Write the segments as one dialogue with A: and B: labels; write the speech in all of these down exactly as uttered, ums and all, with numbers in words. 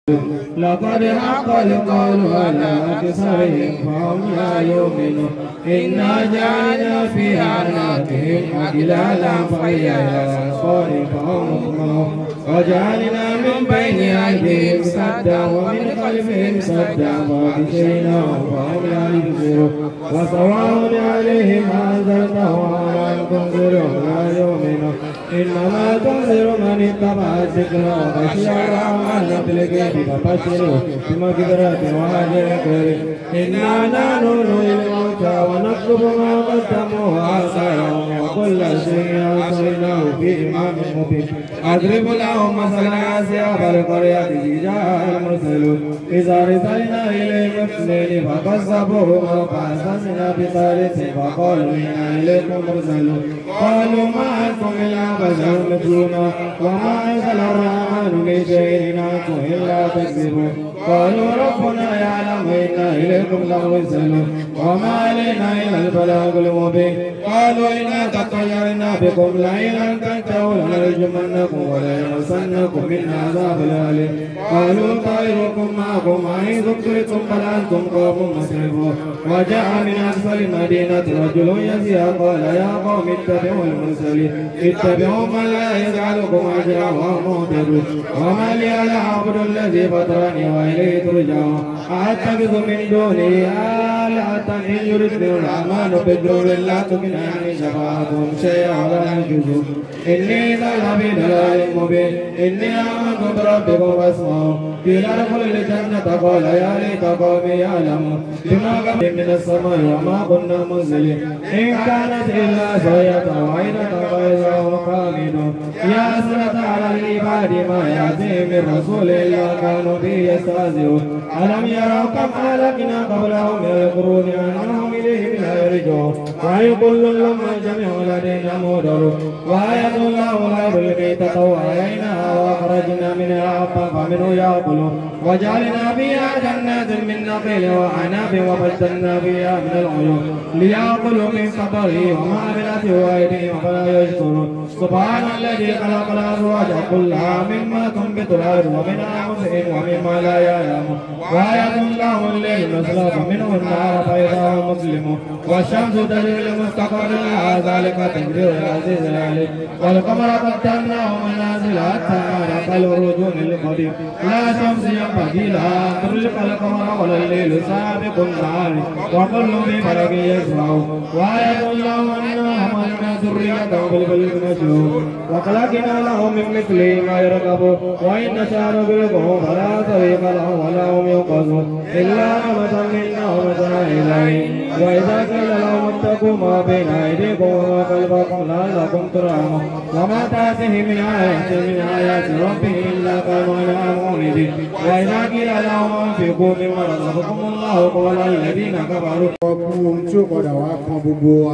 A: لقد حق القول على أكثرهم فهم لا يؤمنون إنا جعلنا في أعناقهم أغلالا فهي إلى الأذقان فهم مقمحون وجعلنا من بين أيديهم سدا ومن خلفهم سدا فأغشيناهم فهم لا يبصرون وسواء عليهم أنذرتهم أم لم تنذرهم لا يؤمنون إنما تنذر من اتبع الذكر وخشي الرحمن بالغيب فبشره بمغفرة وأجر كريم إنا نحن نحيي الموتى ونكتب ما قدموا وآثارهم وكل شيء أحصيناه في إمام مبين أضرب لهم مثلا أصحاب القرية إذ جاء المرسلون إذا أرسلنا إليهم اثنين فكذبوهما فأعززنا بثالث فقالوا إنا إليكم مرسلون قالوا ما أنتم إلا بشر مثلنا وما أنزل الرحمن من شيء إن أنتم إلا تكذبون قالوا ربنا يعلم إنا إليكم لمرسلون وما علينا إلا البلاغ المبين قالوا إنا تطيرنا بكم لئن لم تنتهوا لنرجمنكم وليمسنكم منا عذاب أليم قالوا طائركم معكم أئن ذكرتم بل أنتم قوم مسرفون وجاء من أقصى المدينة رجل يسعى قال يا قوم اتبعوا المرسلين اتبعوا من لا يجعلكم أجرا وهم مهتدون وما لي لا أعبد الذي فطرني وإليه ترجعون أتخذ من دونه آلهة إن يردني الرحمن بضر لا تغن عني شفاعتهم شيئا ولا ينقذون إني إذا لفي ضلال مبين إني آمنت بربكم فاسمعون قيل ادخل الجنة قال يا ليت قومي يعلمون بما قبل من السماء وما كنا منزلين إن كانت إلا صيحة واحدة فإذا هم خامدون يا حسرة على العباد ما يأتيهم من رسول إلا كانوا به يستهزئون ألم يروا كم أهلكنا قبلهم من القرون أنهم إليهم لا يرجعون وإن كل لما جميع لدينا مهدرون وآية الله الأرض الميتة وأحييناها وأخرجنا منها حبا فمنه يأكلون وجعلنا فيها جنات من نخيل وأعناب وفجرنا فيها من العيون ليأكلوا من ثمره وما عملته أيديهم فلا يشكرون سبحان الذي خلق الأزواج كلها مما تنبت الأرض ومن أنفسهم ومما لا يعلمون وآية الله الليل نسلخ منه النهار فإذا هم مسلمون والشمس تجري لمستقر لها ذلك تقدير العزيز العليم والقمر قدرناه منازل حتى عاد كالعرجون القديم لا شمس ينبغي لها أن تدرك القمر ولا الليل سابق النهار وكل في فلك يسبحون وآية الله أنا حملنا ذريته بالفلك المشحون وخلقنا لهم من مثله ما يركبون وإن نشأ نغرقهم فلا طريق لهم ولا هم ينقذون إلا رحمة منا ورحمة إليهم وإذا قيل لهم اتقوا ما بين أيديكم وما خلفكم لعلكم ترحمون وما تأتيهم من آية من آيات ربهم إلا كانوا عنها معرضين وإذا قيل لهم أنفقوا مما رزقكم الله قال الذين كفروا
B: ohun tí ó padà wá kan gbogbo wa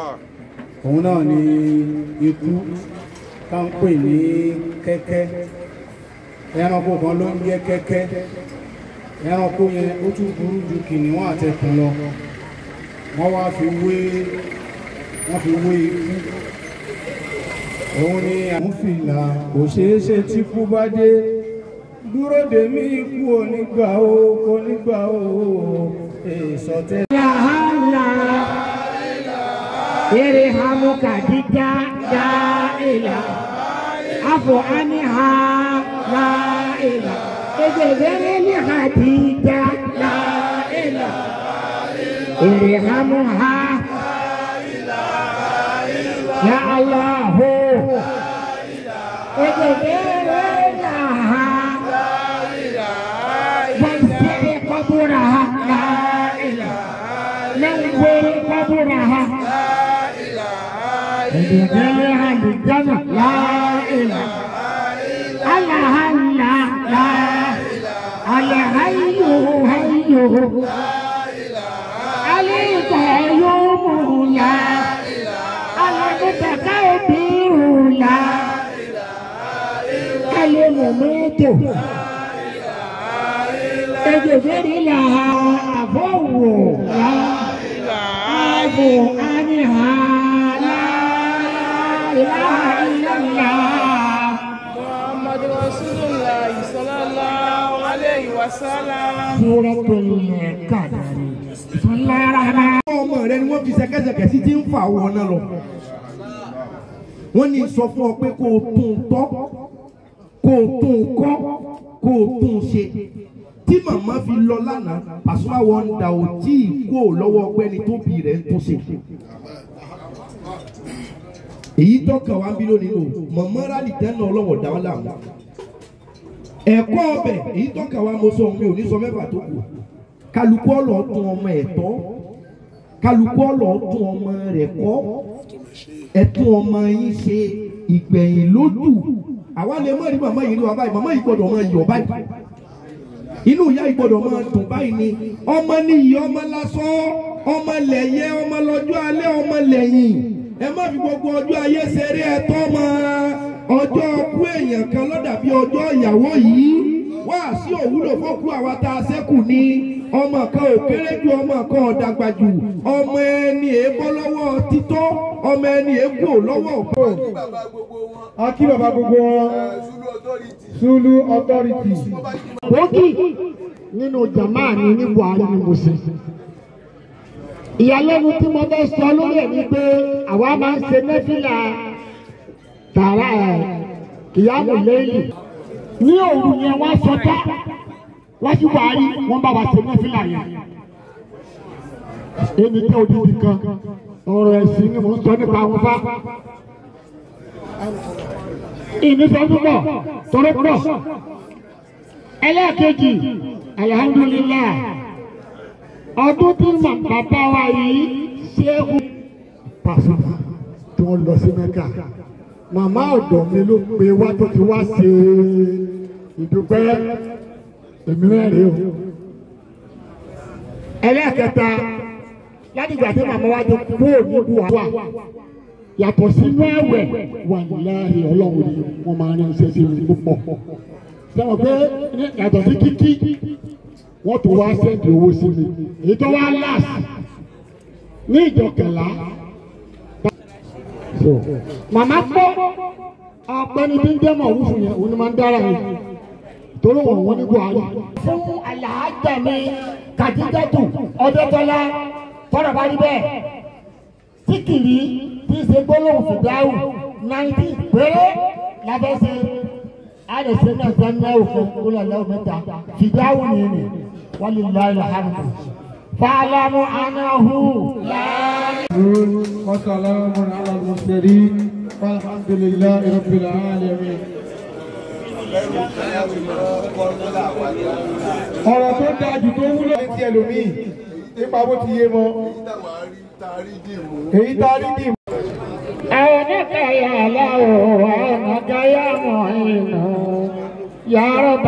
B: òun náà ni ikú tá ń pè ní kẹ́kẹ́ ẹranko kan ló ń jẹ́ kẹ́kẹ́ ẹranko yẹn ó tún burú ju kìnìún àtẹkùn lọ wọ́n wá fi wé wọ́n fi wé ikú òun ni àmúfìlà kò ṣeé ṣe tí kú bá dé dúró dè mí ikú onígbà ó onígbà ó èsọtẹ́.
C: Irhamuka dija la ilaha afu anha la ilaha ejebeni hadija la ilaha irhamuha ya Allah ejebeni ha wasiri qaburaha la ilaha nawwir qaburaha Ejebeni hadija la ilaha Allah Allah la Al-Hayyu Hayyu Al-Qayyum la Al-Mutakabbir la Al-Mumitu Ejebeni la Afu la Afu anha la ilaha illallah Muhammad Rasulullah sallallahu وسلم سورة القدر بسم الله الرحمن
D: ọmọ rẹ ni wọ́n fi ṣẹ̀kẹ̀ṣẹ̀kẹ̀ sí tí ń fà wọ́n náà lọ wọ́n ní sọ fún ọ pé kó o tún tọ́ kó o tún kọ́ kó o tún ṣe tí màmá fi lọ lánàá Pasuma Wonder ò tí ì kó lọ́wọ́ ọgbẹ́ni tó bí rẹ̀ ń tún ṣe èyí tọ́ka wá ń bí lónìí nù mọ̀mọ́ rálì tẹ́nà ọlọ́wọ̀ dá wọn láàmú ẹ̀kọ́ ọbẹ̀ èyí tọ́ka wá mo sọ mi ò ní sọ mẹ́fà tó kù kálukú ọ̀lọ́ tún ọmọ ẹ̀tọ́ kálukú ọ̀lọ́ tún ọmọ rẹ̀ kọ́ ẹ̀tún ọmọ yín ṣe ìgbẹ̀yìn lójú àwa lè mọ̀ rí màmá yìí rí wa báyìí màmá yìí gbọ́dọ̀ máa yọ̀ báyìí inú ìyá yìí gbọ́dọ̀ máa dùn báyìí ni ọmọ níyì ọmọ lásán ọmọ lẹ̀yẹ ọmọ lọ́jọ́ alẹ́ ọmọ lẹ́yìn ẹ má fi gbogbo ọjọ́ ayé ṣeré ẹ̀tọ́ mọ́ ọjọ́ ọkú èèyàn kan lọ́dà bí ọjọ́ ìyàwó yìí wá sí òwúlò fọ́kú àwa tá a ṣẹ́kù ní ọmọ kan ò kéré ju ọmọ kan ò dàgbà jù ọmọ ẹni èébọ́ lọ́wọ́ títọ́ ọmọ ẹni èébò lọ́wọ́ òpó.
B: akí bàbá gbogbo wọn Zulu authority.
C: Bókì nínú jàmáà ni ní Buhari ni mo ṣe. Ìyàlẹ́nu tí mo fẹ́ sọ lórí ẹ̀ ni pé àwa máa ń ṣe nẹ́fìlà tààrà ẹ̀ kìyàmù lẹ́yìn. Ní òru yẹn wọ́n sọ dá wájú Buhari wọ́n bá wa ṣe nẹ́fìlà yẹn. Èmi tẹ́ odidi kan ọ̀rọ̀ ẹ̀sìn ni mo ń sọ nípa àwọn bá. Ìnífẹ̀ẹ́ púpọ̀ tọrọ pọ̀. Ẹlẹ́ẹ̀kejì alhamdulillah ọdún tí bàbá wa yìí ṣe é kú. Pasuma tí wọ́n lọ sí Mẹ́kà màmá ọ̀dọ̀ mi ló pe wá tó ti wá ṣe ìdúpẹ́ èmi náà rèé o. Ẹlẹ́ẹ̀kẹta láti ìgbà tí màmá wa ti kú òní buhari yàtọ̀ sínú ẹ̀wẹ̀ wàláhì ọlọ́run ni wọ́n máa ń ṣe sí mi púpọ̀. Sọ̀rọ̀ pé yàtọ̀ sí kíkí wọ́n tó wá sẹ́ǹdì owó sí mi èyí tó wá láàsì ní ìjọkẹ̀lá. Màmá gbọ́ ọ̀pẹ́ni tí ń jẹ́ mọ̀ òwú fún yẹn òun ni máa ń dára yẹn torí wọ́n wọ́n ní buhari. Fún aláàjà mi Kàdíjàtù Ọdẹ́tọ́lá tọ́rọ̀ bá rí bẹ́ẹ̀ síkìrì tí ń ṣe gbólóhùn fìdáhùn náírà péré lábẹ́ ṣe àdèsè náà sọ ní òfin kúlọ̀lẹ́ mẹ́ta fìdáhùn ní ní wọ́n lè lọ ilẹ̀ hàn mí. fàlámù anáhù láàrin.
B: wasalamu ala al-mursalin walhamdulillahi rabbil alamin. ọ̀rọ̀ tó dáa jù tó wúlò ní ti ẹlòmíì nípa bó ti yé mọ́ èyí tá a rí dì.
C: أعنك يا الله وأعنك يا معين يا رب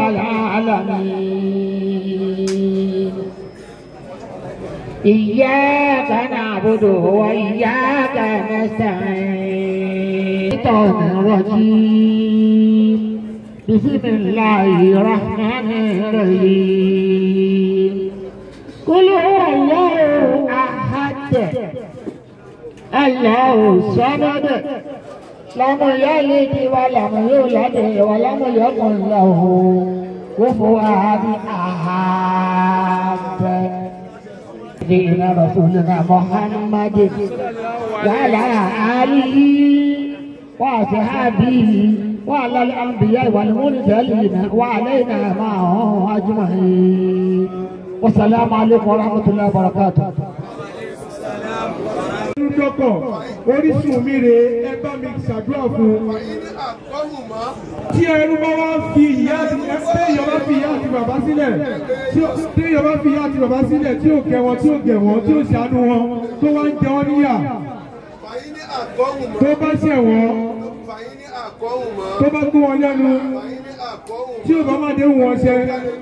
C: العالمين إياك نعبد وإياك نستعين الرجيم بسم الله الرحمن الرحيم قل هو الله أحد الله الصمد لم يلد ولم يولد ولم يكن له كفوا أحد. دين رسولنا محمد وعلى آله وصحبه وعلى الأنبياء والمرسلين وعلينا معهم أجمعين والسلام عليكم ورحمة الله وبركاته.
B: dọ́kọ̀ orísun mi rè é bá mi ṣàdúrà fún un. tí ẹrú bá wá fi ìyá àti téèyàn bá fi ìyá àti bàbá sílẹ̀ téèyàn bá fi ìyá àti bàbá sílẹ̀ tí ò kẹ́ wọn tí ò gẹ̀ wọn tí ò ṣàánú wọn tó wá ń jẹ wọn níyà tó bá ṣẹ̀ wọ́n tó bá gbó wọn lẹ́nu tí ò bá má déhùn wọn ṣe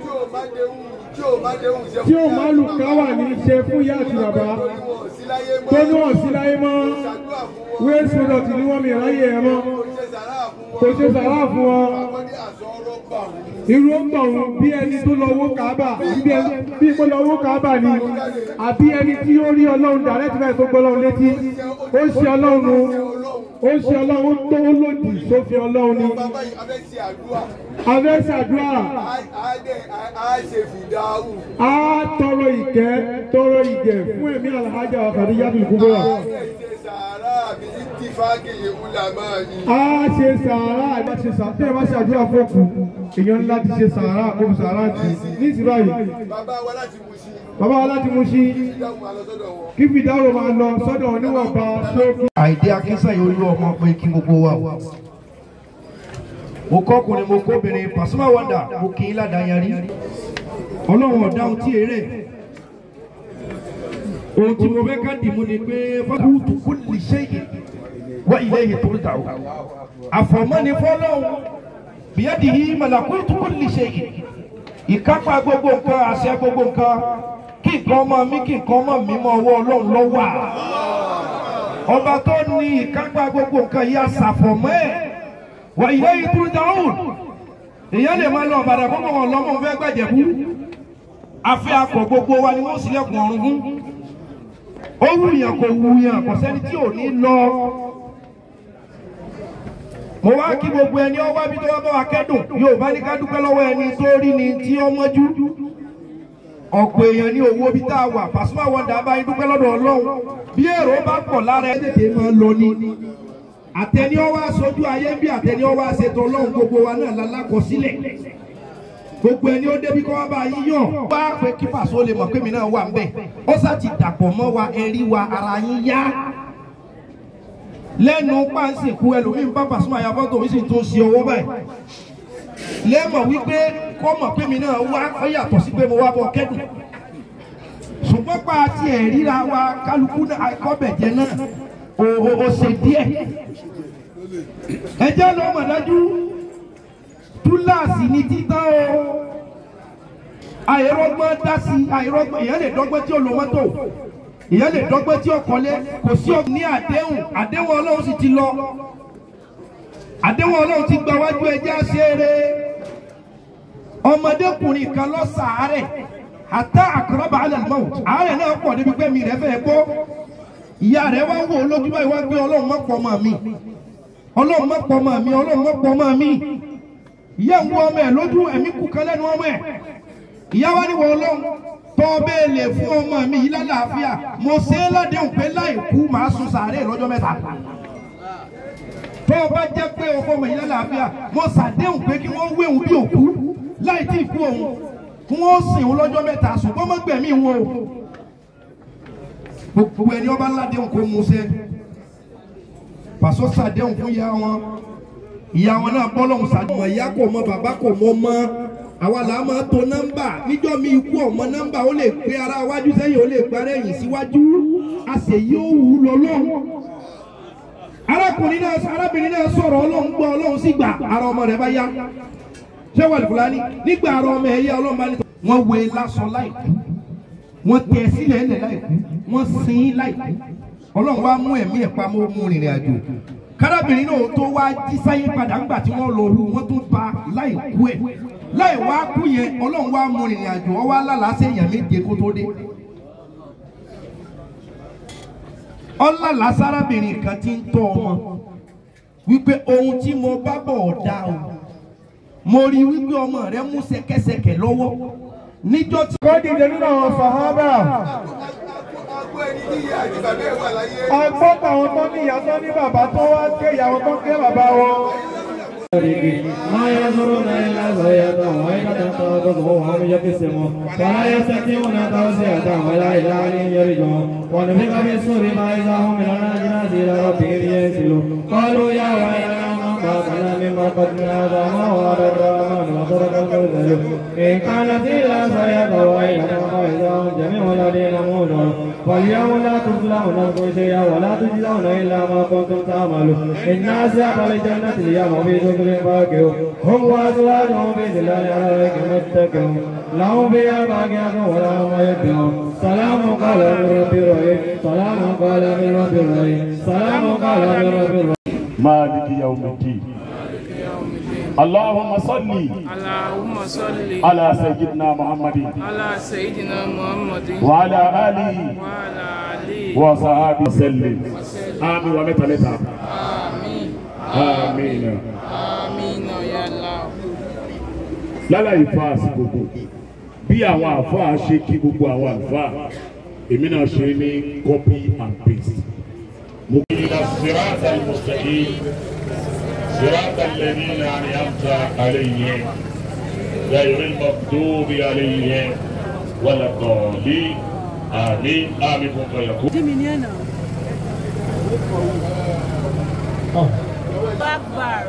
B: tí ò má lù káwà ní ṣe fún ìyá àti bàbá tó ní wọ́n sí láyé mọ́ waste product ni wọ́n mi ráyè ẹ̀ mọ́ kò ṣe sàrà fún wọn irú ọ̀gbọ̀n bí ẹni tó lọ owó kàábà bí ipò lọ owó kàábà ni àbí ẹni tí ó rí ọlọ́run dàrẹ́tì báyìí tó gbọ́ ọlọ́run létí ó ṣe ọlọ́run
C: ó ṣe ọlọ́run tó lòdì sófin ọlọ́run ni.
E: bàbá yìí abẹ́ ṣe àdúrà.
C: abẹ́ ṣàdúrà.
E: a ṣe fìdáhù.
C: a tọrọ ìkẹ́ tọrọ ìgẹ̀ fún èmi Alhaja Khadijatul Kubra.
E: a ṣe sàárà bí ittifaqi ulama ni.
C: a ṣe sàárà ìbá ṣe sàárà tẹ́ ẹ bá ṣàdúrà fọ́ọ̀kù èèyàn ńlá ti ṣe sàárà kó fi sàárà tì ní ti báyìí.
E: bàbá wa láti mú sí.
C: bàbá wa láti mú sí. kí fìdáwò máa lọ sọ́dọ̀ oníwọ̀nba ṣókí.
D: àìdí akínsẹ́yìn olú ọmọ pé kí gbogbo wa o. mo kọ́kùnrin mo kóbìnrin Pasuma Wonder mo kì í ládàáyarí. ọlọ́run ọ̀dáhùn tí èrè. ohun tí mo fẹ́ ká dìmú ni pé fákútù kulli shay'in wa ilayhi turja'un. àfọ̀mọ́ni fọ́lọ́hún biyadihi malakutu kulli shay'in. ìkápá gbogbo nǹkan àṣẹ gbogbo nǹkan kí nǹkan ọmọ mi kí nǹkan ọmọ mi mọ ọwọ́ ọlọ́run ló wà. ọba tó ní ìkápá gbogbo nǹkan yìí àṣàfọ̀mọ́ ẹ̀ wa ilayhi turja'un. èèyàn lè máa lọ ọ̀bàdàn kó mọ̀ ọlọ́mọ fẹ́ gbàjẹ̀bú. afẹ́ akọ̀ gbogbo wa ni wọ́n sílẹ̀kùn ọ̀run fún. ó wúyàn kò wúyàn kò sẹ́ni tí ò ní lọ. mo wá kí gbogbo ẹni ọwọ́ bí tó wá bá wa kẹ́dùn yóò bá ní ká dúpẹ́ lọ́wọ́ ẹni tó rí ni tí ó mọ́jú. ọ̀pọ̀ èèyàn ní owó bí tá a wà Pasuma Wonder bá yín dúpẹ́ lọ́dọ̀ ọlọ́run bí èrò bá pọ̀ lára ẹ̀ tètè máa lọ ni. àtẹni ọwọ́ aṣojú ayé bí àtẹni ọwọ́ aṣètò ọlọ́run gbogbo wa náà lálákọsílẹ̀. gbogbo ẹni ó débi kọ́ wá bá yíyàn. wá pé kí Paso lè mọ̀ pé mi náà wà ń bẹ̀. ó sá ti dàpọ̀ mọ́ wa ẹ̀rí wa ara yín yá. lẹ́nu pánsìnkú ẹlòmíín bá Pasuma ya fọ́tò mi sì tún ṣe owó báyìí. lẹ́mọ̀ wípé kọ́ mọ̀ pé mi náà wá ó yàtọ̀ sí pé mo wá bọ̀ kẹ́dùn. ṣùgbọ́n pa àti ẹ̀ríra wa kálukú akọ́bẹ̀jẹ náà ó ṣe díẹ̀. ẹ jẹ́ ló mọ̀ dájú túláàsì ní títán o. àìrọ́gbọ́n dá sí àìrọ́gbọ́n èèyàn lè dọ́gbọ́n tí ó lo mọ́tò èèyàn lè dọ́gbọ́n tí ó kọ́lé kò sí ọ ní àdéhùn àdéhùn ọlọ́run sì ti lọ. àdéhùn ọlọ́run ti gba wájú ẹjẹ́ àṣẹrẹ. ọmọdékùnrin kan lọ sàárẹ̀ àtà àkàràbà alẹ́ mọ́ àárẹ̀ náà pọ̀ débi pé mi rẹ̀ fẹ́ gbọ́. ìyá rẹ̀ wá wò lójú báyìí wá gbé ọlọ́run má pọ̀ mọ́ mi ọlọ́run má pọ̀ mọ́ mi ọlọ́run má pọ̀ mọ́ mi. ìyá ń wọ ọmọ ẹ̀ lójú ẹ̀mí kú kan lẹ́nu ọmọ ẹ̀. ìyá wa ní wọ ọlọ́run tọ́ bẹ́ẹ̀ lè fún ọmọ mi yìí lálàáfíà mo ṣe é ládéhùn pé láì kú màá sun sàárẹ̀ lọ́jọ́ mẹ́ta. tọ́ bá jẹ́ pé ọkọ ọmọ yìí lálàáfíà mo ṣàdéhùn pé kí wọ́n wé òun bí òkú láì tí ì kú òun kí wọ́n sìn òun lọ́jọ́ mẹ́ta ṣùgbọ́n mọ́ gbẹ̀mí wọn o. gbogbo ẹni ọba ládéhùn kó mú ṣẹ. Paso ṣàdéhùn fún ìyá wọn ìyá wọn náà bọ́ lọ́hùn ṣàdéhùn. ìyá kò mọ bàbá kò mọ mọ́ àwa là máa to nọ́mbà níjọ́ mi ikú ọmọ nọ́mbà ó lè gbé ara wájú sẹ́yìn ó lè gbára ẹ̀yìn síwájú a sì yóò wù ú lọ́lọ́run. arákùnrin náà arábìnrin náà sọ̀rọ̀ ọlọ́run gbọ́ ọlọ́run sì gbà ara ọmọ rẹ̀ bá yá. ṣé wà Fúlàní nígbà ara ọmọ ẹ̀ yá ọlọ́run bá ní. wọ́n wé lásán láìkú wọ́n tẹ̀ sílẹ̀ ẹ̀lẹ̀ láìkú wọ́n sin láìkú ọlọ́run wá mú ẹ̀mí ẹ̀ pamọ́ mú rìnrìn àjò. kárábìnrin náà tó wá jí sáyé padà ńgbà tí wọ́n lọ ru wọ́n tún pa láìkú ẹ̀ láì wá kú yẹn ọlọ́run wá mú rìnrìn àjò ọwọ́ alálàásẹ̀ èèyàn méje kó tó dé. ọlálàásẹ̀ arábìnrin kan ti ń tọ́ ọmọ wípé ohun tí mo bá bọ̀ ọ̀dà o mo rí wípé ọmọ rẹ mú ṣẹ̀kẹ̀ṣẹ̀kẹ̀ lọ́wọ́ níjọ́ tí.
C: kọ́ dìde nínú àwọn sàhábà. agbọ́n àwọn tó ní ìyá tó ní bàbá tó wá ké ìyàwó tó ké bàbá wọn.
A: ما ينظرون إلا زيادة وإذا تنتظروا هم يبتسمون فلا يستطيعون توصية ولا إلى عليهم يرجعون ونفخ في الصور فإذا هم من الأجناس إلى ربهم ينسلون قالوا يا ويلنا من باتنا من مرقدنا هذا ما وعد الرحمن وصدق المرسلون إن كانت إلا زيادة وإذا فإذا هم جميع الذين يموتون فاليوم لا تظلمون نفس شيئا ولا تجزون إلا ما كنتم تعملون إن أصحاب الجنة اليوم في ذكر باقيون هم وأزواجهم في ظلال عليك متكئون لهم فيها فاكهة ولهم يدعون سلام قال من رب الرحيم سلام قال من رب الرحيم سلام قال من رب الرحيم
F: مالك يوم الدين اللهم صل
G: اللهم صل
F: على سيدنا محمد
G: على سيدنا محمد
F: وعلى آله
G: وعلى آله
F: وصحبه وسلم آمين ومتى Amina.
G: Amina ya Allah.
F: Láláì fa àsìkò kò bí àwọn àfáà ṣe kí gbogbo àwọn àfáà èmi náà ṣe ní copy and paste. Mo kí ni sirata al-mustaqim sirata alladhina an'amta alayhim ghayril maghdubi alayhim waladdallin. Àmín àmín fún kọyọkú.
G: Akbar.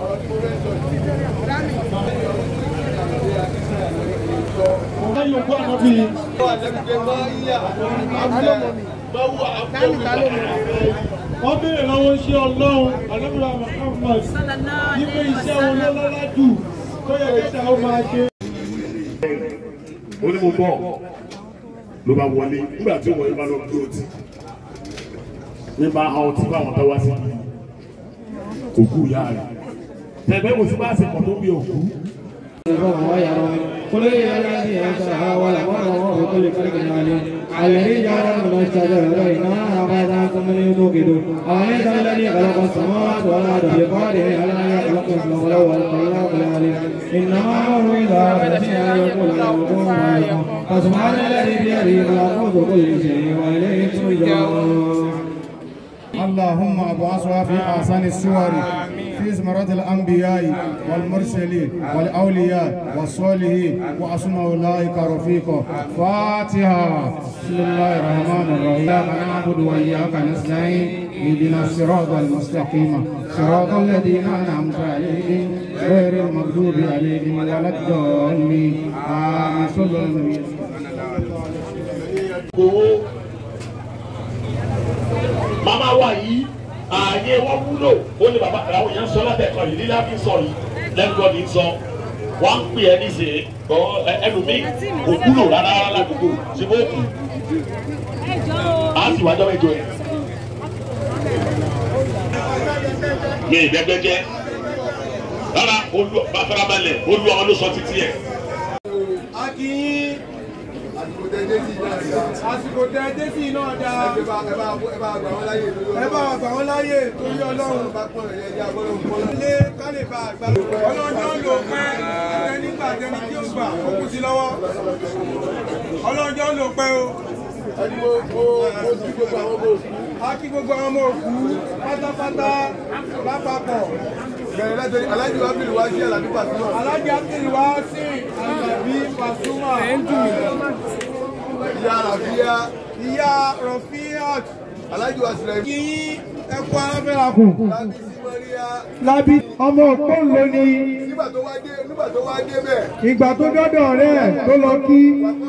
H: Wọ́n béèrè lọ́wọ́ iṣẹ́ Ọlọ́run Ànábì Muhammad nípa iṣẹ́ wọn lọ́lọ́lá jù tó yẹ kẹta ó máa ṣe.
F: Ó ní mo bọ̀ ló bá wọlé nígbà tí wọ́n yóò bá lọ bí ọtí nípa àwọn tí báwọn tó wá sí òkú ìyá rẹ̀ tẹ̀gbẹ́ mo sì bá ṣe pọ̀ tó bí òkú.
A: قل يا الذي أنشأها ولمره بكل خلق عليم الذي جعل من الشجر بينها وبعدكم من يوقد أوليس الذي خلق السماوات والأرض بقادر على أن يخلق مثله ولو الخلاق العليم إنما أمره إذا أراد شيئا يقول له كن فيكون فسبحان الذي بيده ملكوت كل شيء وإليه ترجعون.
B: اللهم أبعثها في أحسن الصور في زمرة الأنبياء والمرسلين والأولياء والصالحين وحسن أولئك رفيقا. فاتحة. بسم الله الرحمن الرحيم. إياك نعبد وإياك نستعين اهدنا الصراط المستقيم صراط الذين أنعمت عليهم غير المغضوب عليهم ولا الضالين. آمين. صلى الله عليه وسلم.
F: Màmá wa yìí ààyè wọn wúlò ó ní bàbá àwọn èèyàn sọ látẹ̀kọ̀ yìí lílá fi sọ yìí lẹ́gbọ́n ní sọ wọ́n ń pè ẹ́ níṣẹ́ ẹlòmíì kò wúlò rárá ládùúgbò tí mo kù á sì wájọ́ mẹ́jọ ẹ̀. mi ìdẹ́gbẹ́jẹ́ rárá olú bàfẹ́rábalẹ̀ olú àwọn ló sọ títí ẹ̀.
H: Àsìkò tẹ dé sí iná ọjà. Ẹ bá gbà wọ́n láyè. Ẹ bá gbà wọ́n láyè torí Ọlọ́run. Ilé kálí bá àgbà. Ọlọ́jọ́ lò pẹ́ ẹni nígbà tẹni tí ó gbà ó kù sí lọ́wọ́. Ọlọ́jọ́ lò pẹ́ o. Ẹni mo mo mo ti gbogbo àwọn ọmọ òkú. A kí gbogbo àwọn ọmọ òkú pátápátá lápapọ̀. Bẹ̀rẹ̀ látọ̀rí Aláàjì Abdul wá sí Àlàbí Pasuma. Aláàjì Abdul wá sí Àlàbí Pasuma. Ìyá Rafia. Ìyá Rafia. Aláàjì wa sílẹ̀. Kí ẹ̀kọ́ alábẹ́ra kù. Lábí sí Maria. Lábí ọmọ òpó ló ní. Nígbà tó wá dé nígbà tó wá dé bẹ̀. Ìgbà tó dọ́dọ̀ rẹ̀ tó lọ kí.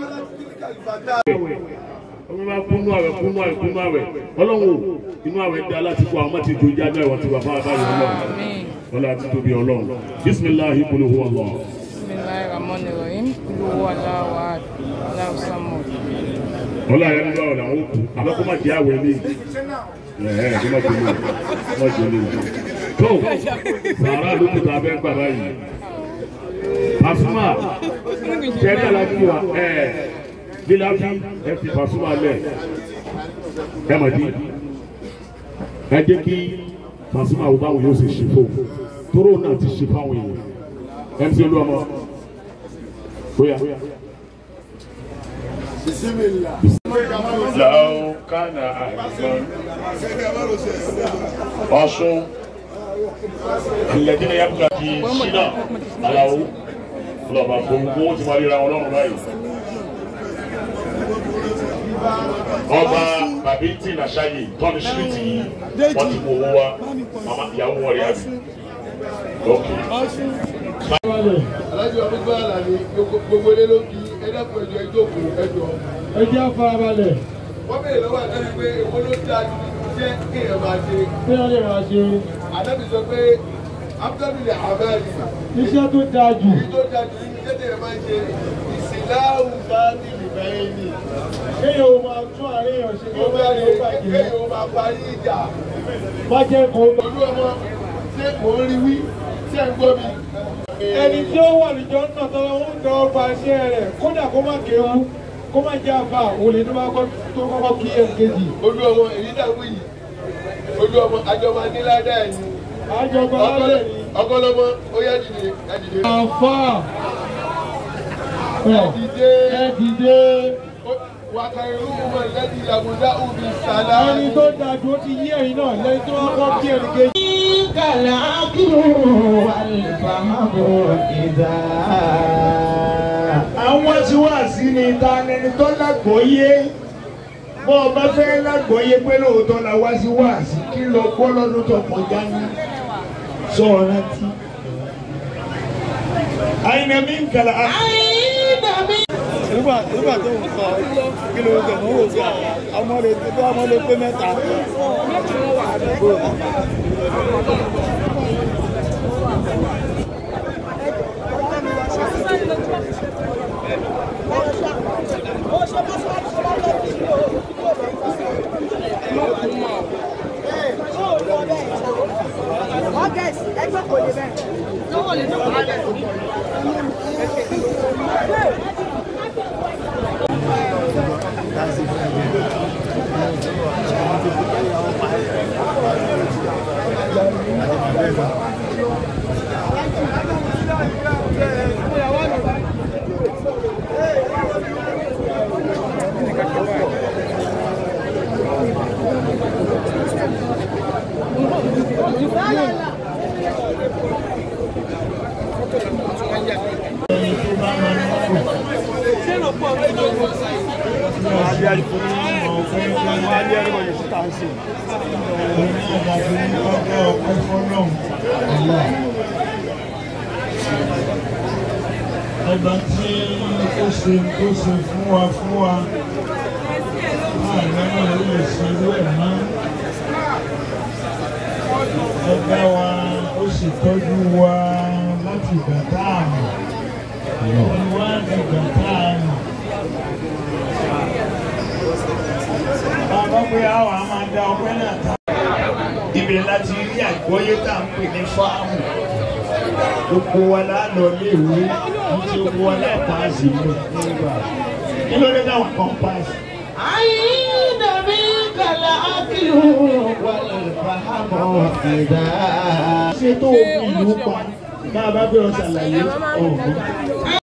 F: Ọmọ bá kúnú àwẹ̀ kúnú àwẹ̀ kúnú àwẹ̀ Ọlọ́run inú àwẹ̀ dá láti kó àwọn ti jojú ajá ìwọ̀n ti wà fún àbáyé Ọlọ́run Ọlọ́run àti tóbi Ọlọ́run bisimilahi kulu huwa Allah.
G: Bismillahi rahmani rahim kulu huwa Allahu ahad Allahu samad.
F: Ọlọ́run ayé nígbà ọ̀la ó kú àbẹ́ kó má jẹ́ àwẹ̀ ní ẹ̀ẹ́ kó má jẹ́ ní kó má jẹ́ ní. tó sàrà ló kù tó abẹ́ ń gbà báyìí Pasuma jẹ́ dàlá fún wa ẹ̀ẹ́ Líláfi ẹ fi Pasuma lẹ̀ ẹ mọ̀ di ẹ jẹ́ kí Pasuma wo báwo yóò ṣe ṣe fún tóró náà ti ṣe fáwọn èèyàn ẹ ń ṣe olú ọmọ bóyá. Làwọn kánà àìsàn Ọ̀ṣun ìlẹ̀dínlẹ̀ yàtọ̀ kí ṣínà aláwo lọ́ba gbogbo wọn ti máa ríra wọn lọ́rùn báyìí. Ọba Babinti Nàṣàyè tọ́ni ṣíríìtì yìí wọ́n ti mú owó wá màmá ìyàwó wọn rí àbí.
E: Alájọ àbúgbò àlàní gbogbo ilé ló kí ẹ̀dẹ́kùn ẹjọ́ ìjókòó ẹjọ́.
H: Ẹ jẹ́ àfarabalẹ̀.
E: Wọ́n bèèrè lọ́wọ́ àtẹ́rí pé èwo ló dáa ju iṣẹ́ kéèyàn máa ṣe.
H: Kéèyàn lè máa ṣe.
E: Àdébí sọ pé Abdul Hamid.
H: Iṣẹ́ tó dáa jù.
E: Iṣẹ́ tó dáa jù iṣẹ́ kéèyàn máa ṣe ìsìláhùn bá ní ìbẹ̀rẹ̀ ni.
H: Kéèyàn ó máa tún àárín èèyàn ṣe kó bá lè bàjẹ́.
E: Kéèyàn ó máa parí ìjà.
H: Má jẹ́ kó.
E: Olú ọmọ ṣé mò ń rí wí ṣé ń gbọ́ mi.
H: Ẹni tí ó wà níjọ́ náà tọ́lọ́ ń dán ọgbà iṣẹ́ rẹ̀ kódà kó má kéwú kó má jẹ́ àfà òun lè tó kọ́kọ́ kí ẹ̀ kejì.
E: Olú ọmọ èyí dàgbù yìí olú ọmọ àjọ máa ní ládà ẹ̀ ní ọgọlọmọ ó yá dìde ẹ dìde.
C: àfà
E: ẹ dìde
C: ẹ dìde.
E: wàkà irú mọ̀ lẹ́dí àbúdá òbí sàlá.
C: ẹni tó dájú ó ti yí ẹ̀yin náà lẹ́yìn tó wọ́n kọ́ kí ẹnì kejì.
A: kàlà ákìlú àlùfáàbọ̀ ìdá.
C: àwọn tí wàá sí ni ta ẹni tó lágbóyé bó o bá fẹ́ lágbóyé pé lóòótọ́ la wá sí wáàsí kí lọ gbọ́ lọ́dún tó kọjá ní sọ̀rọ̀ tí. àyìnbá mi ń kàlà
A: àyìnbá mi.
H: nígbà nígbà tó ń sọ kí ló ń tẹ̀ mọ́ wò sí àwọn ọmọ rẹ̀ tó ọmọ rẹ̀ pé mẹ́ta.
I: August, ẹgbẹ́ kò lè bẹ́ẹ̀. Lọ́wọ́ lè jókòó lálẹ́.
C: Ọba tí ó ṣe tó ṣe fún wa fún wa máa lọ́nà ló lè ṣe irú ẹ̀ mọ́. Ọba wa ó sì tọ́jú wa láti ìgbà tá a mọ̀. Ìwà ìgbà tá a mọ̀. Bàbá pé àwọn a máa da ọpẹ́ náà ta. Ibẹ̀ láti rí àgbọ́yé tá à ń pè ní fáàmù. Gbogbo wa lálọ léèwé àti gbogbo wa láì paasi lọ nígbà. Kí ló dé táwọn kan paasi?
A: àyìnbá mi kàlà ákìlú àlùfáàbọ̀ ìdá.
C: Ṣé tó o fi ìlú pa? Bá a bá bẹ̀rẹ̀ ṣàlàyé ọ̀hún.